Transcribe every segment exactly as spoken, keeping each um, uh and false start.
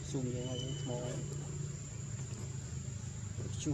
zoom như này màu chu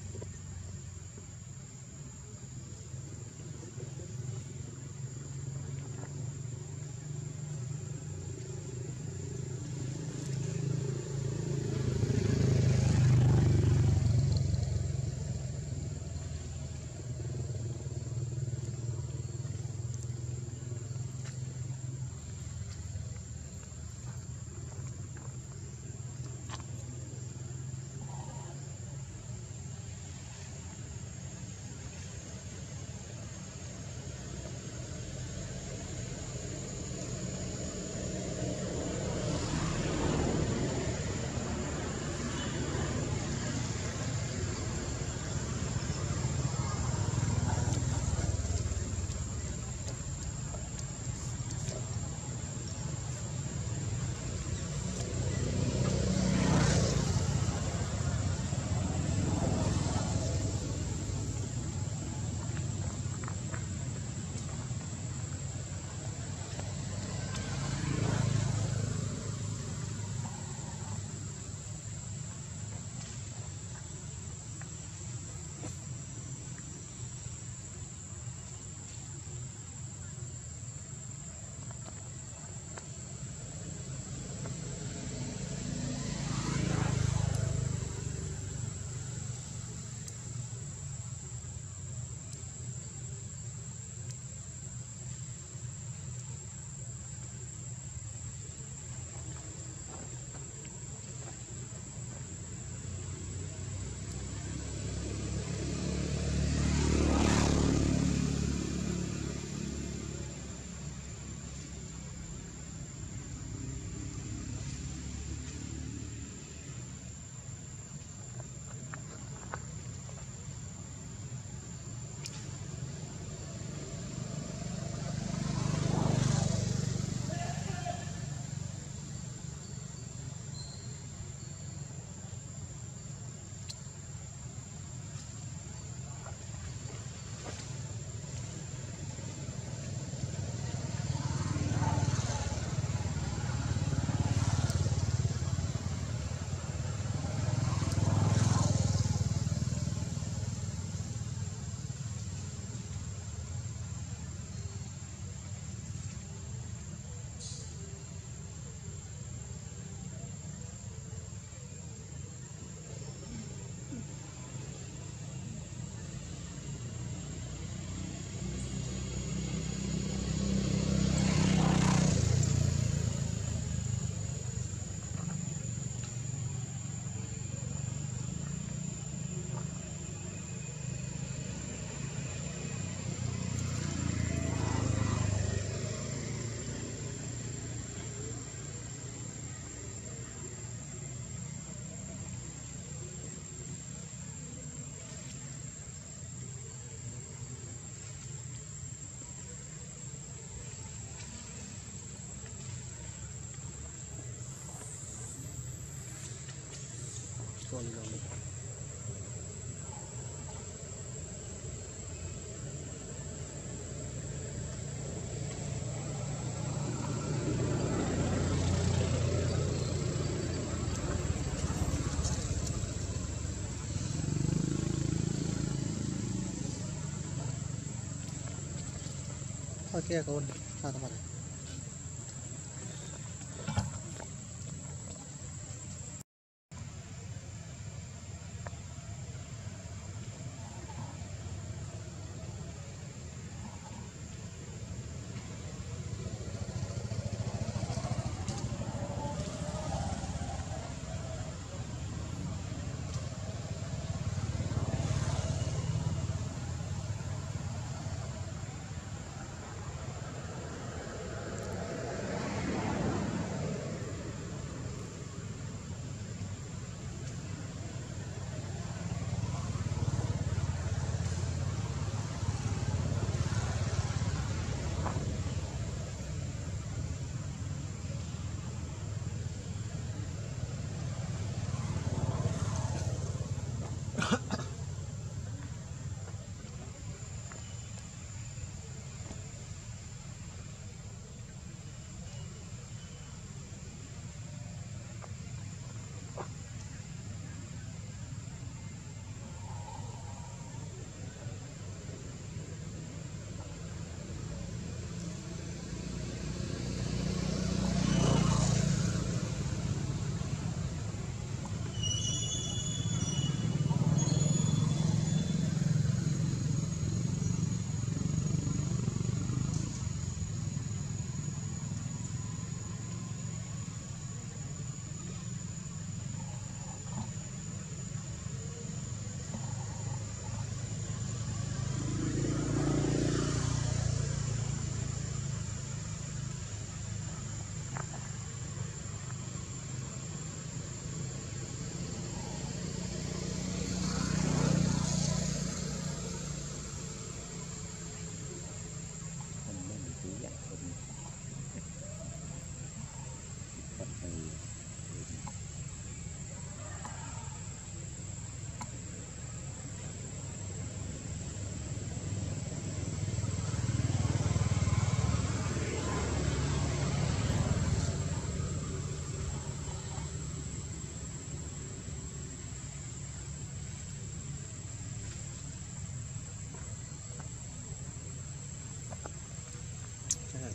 con rồi thôi kia con sao các bạn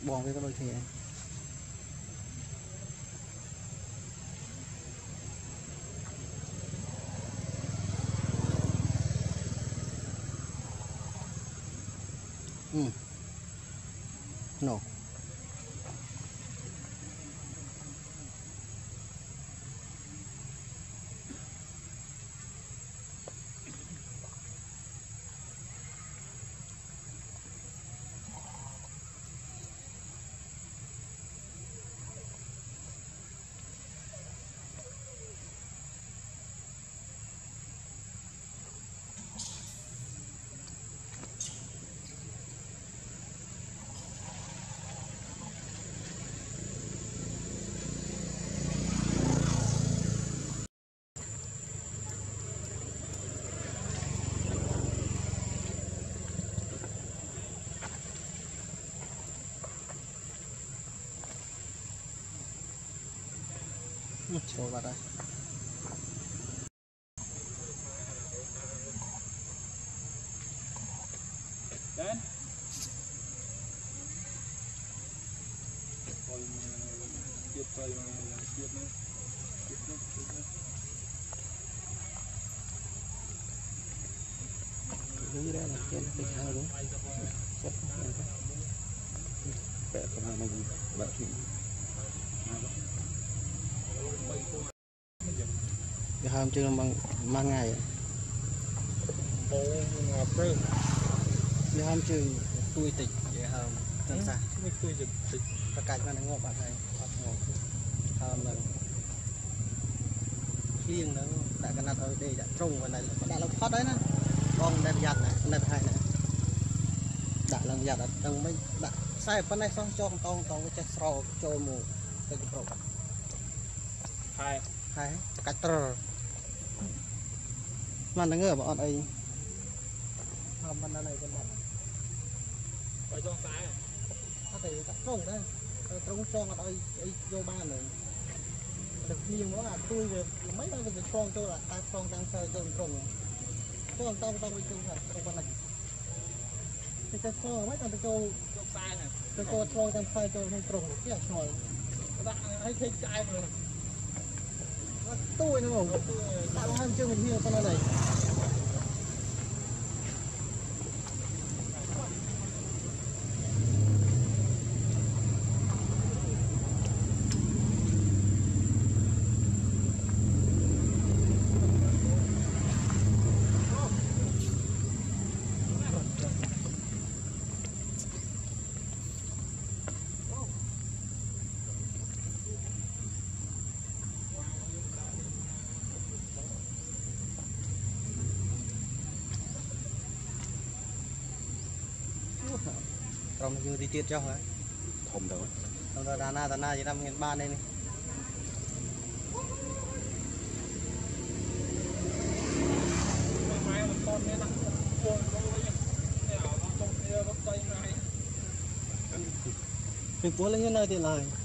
bòn với cái đôi thì ừ noចូលបាត់ហើយដែនអុយទៀតទៅទៀតនេះទៀតនេះទៀតនេះនេះដែរណាគេទៅខាងនោះសុខបែបប្រហែលមកបាក់ទីវាហើមជើងបងមួយថ្ងៃអូងាប់ព្រឹងវាហើមជើងទួយតិចវាហើមទឹកសាមិនទួយតិចប្រកាច់បានងាប់បាត់ហើយអត់ងាប់ហើមនៅឃ្លៀងនៅដាក់កណាត់ឲ្យដេកដាក់ត្រង់ហ្នឹងដាក់ឡើងផត់ហើយណាបងតែប្រយ័ត្នណានិតហើយណាដាក់ឡើងប្រយ័ត្នអត់ដឹងមិនដាក់ខ្សែប៉ុណ្ណេះសោះចូលកងកងវាចេះស្រោចូលមកទៅប្រកហើយហើយកាច់ត្រมันនឹងើបងអត់អីហើយមិនដល់អីទេបងបើចង់ខ្សែអត់ទេដាក់ត្រង់ដែរត្រង់ចងអត់អីអីយកបានទេតែភ្លៀងមកអាទួយវាមិនដល់វាឆ្លងចូលអាតែឆ្លងតាមខ្សែចូលត្រង់ចូលតតតវិញចូលថាត្រង់ប៉ុណ្ណេះតែតែឆ្លងមិនដល់ទៅចូលយកខ្សែទៅចូលឆ្លងតាមខ្សែចូលក្នុងត្រង់គេអត់ឆ្លងដាក់ឲ្យឃើញឆ្អែតเลยtôi nữa không tạo hai chương một nhiều con này trong như đi tiết cho hả không đâu trong đó đà na đà na chỉ năm nghìn ba đây này mình cuốn lên như này thì lời